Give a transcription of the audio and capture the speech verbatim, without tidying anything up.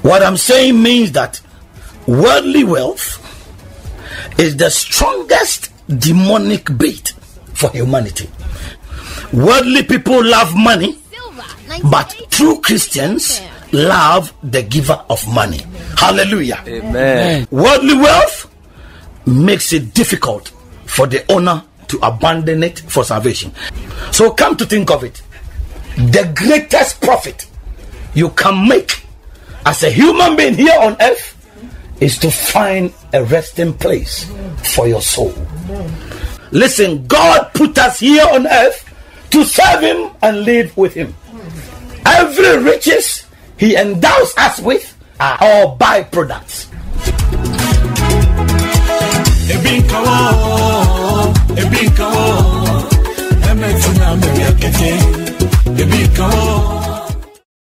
What I'm saying means that worldly wealth is the strongest demonic bait for humanity. Worldly people love money, but true Christians love the giver of money. Hallelujah. Amen. Worldly wealth makes it difficult for the owner to abandon it for salvation. So come to think of it, the greatest profit you can make as a human being here on earth is to find a resting place for your soul. Listen, God put us here on earth to serve him and live with him. Every riches he endows us with are all byproducts. Ebikawo, ebikawo,